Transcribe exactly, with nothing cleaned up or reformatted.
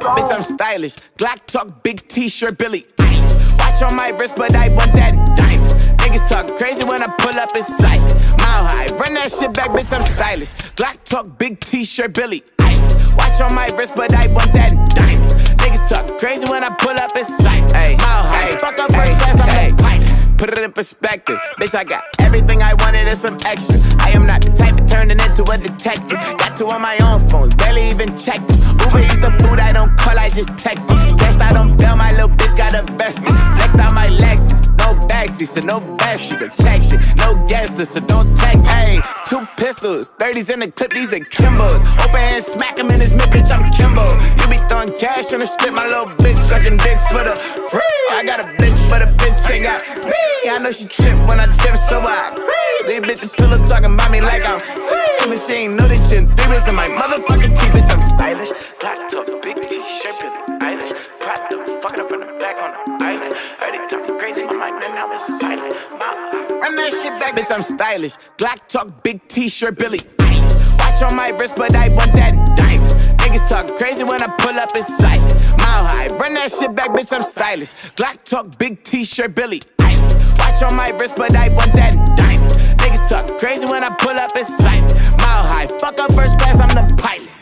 Bitch, I'm stylish. Glock talk, big t-shirt, Billy Eilish. Watch on my wrist, but I want that diamond. Niggas talk crazy when I pull up in sight. Mile high, run that shit back, bitch, I'm stylish. Glock talk, big t-shirt, Billy Eilish. Watch on my wrist, but I want that diamond. Niggas talk crazy when I pull up in sight. Mile high, fuck up first class, I'm a pilot. Put it in perspective, bitch, I got everything I wanted and some extra. I am not the type of turning into a detective. Got two on my own phones, barely even checked them. Uber Eats the food, I don't call, I just text it. Cashed out on bail, my little bitch got invested. Flexed out my Lexus, no backseat, so no besties. I checked it, no guesses, so don't text. Hey, two pistols, thirties in the clip, these are Kimbos. Open hand, smack him in his mid, bitch, I'm Kimbo. You be throwing cash on the strip, my little bitch sucking dick for the free. I got a bitch, but a bitch ain't got me. I know she trip when I dip, so I agree. These bitches pillow talking about me like I'm sick. But she ain't know this shit in three weeks in my motherfucking teeth, bitch, I'm stylish. Black top, big t-shirt, Billie Eilish. Proud to fucking up from the back on the island. Heard it talking crazy, my mind and now it's silent. Run that shit back, bitch, I'm stylish. Glock talk, big t-shirt, Billie Eilish. Watch on my wrist, but I want that diamond. Niggas talk crazy when I pull up in sight. Mile high, run that shit back, bitch, I'm stylish. Glock talk, big t-shirt, Billie Eilish. Watch on my wrist, but I want that diamond. Niggas talk crazy when I pull up in sight. Mile high, fuck up first class, I'm the pilot.